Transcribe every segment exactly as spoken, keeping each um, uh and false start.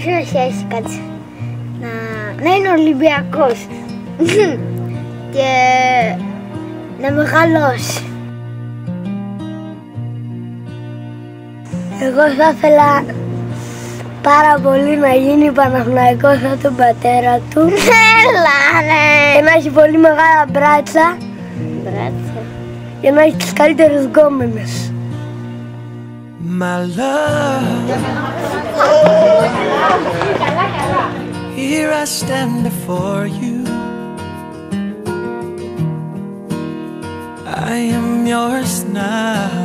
σημασία έχει, κάτσε. Να, να είναι Ολυμπιακός και να μεγαλώσει. Εγώ θα ήθελα πάρα πολύ να γίνει Παναθηναϊκός σαν τον πατέρα του. Έλα, ναι! Και να έχει πολύ μεγάλα μπράτσα. Μπράτσα. Και να έχει τις καλύτερες γκόμενες. My love, here I stand before you. I am yours now.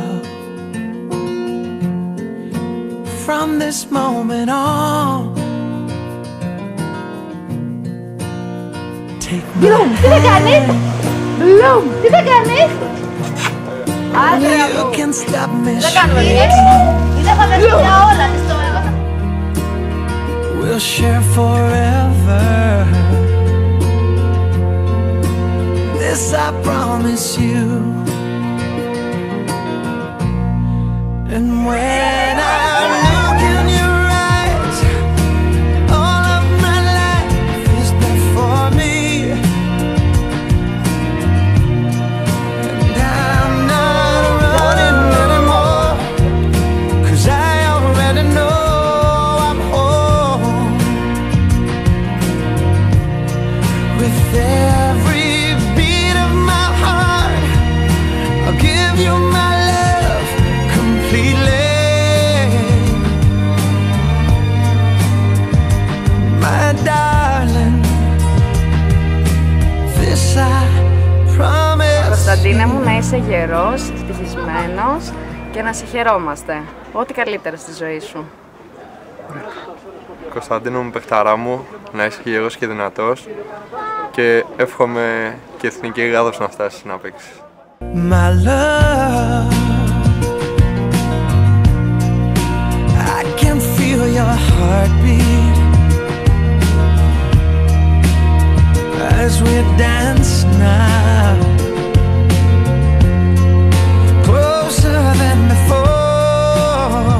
From this moment on, take my Bloom, τι θα κάνεις? Bloom, τι θα κάνεις? You can stop me. Δεν κάνουμε εμείς. Δεν θα δεις για όλα τις τώρα. We'll share forever. This I promise you. And when I look in your eyes, all of my life is before me. And I'm not running anymore, 'cause I already know I'm home. With every beat of my heart, I'll give you my love completely. My darling, this I promise. Κωνσταντίνε μου, να είσαι γερός, ευτυχισμένος και να σε χαιρόμαστε. Ό,τι καλύτερο στη ζωή σου. Κωνσταντίνο μου, παιχταρά μου, να είσαι γερός και δυνατός και εύχομαι και εθνική Ελλάδος να φτάσεις να παίξεις. My love, I can feel your heartbeat as we dance now, closer than before.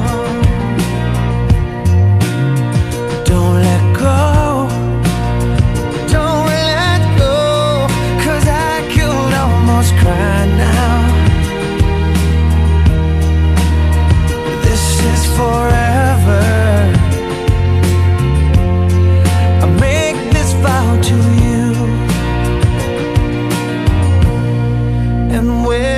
Don't let go, don't let go, 'cause I could almost cry now. This is forever. I make this vow to you. And when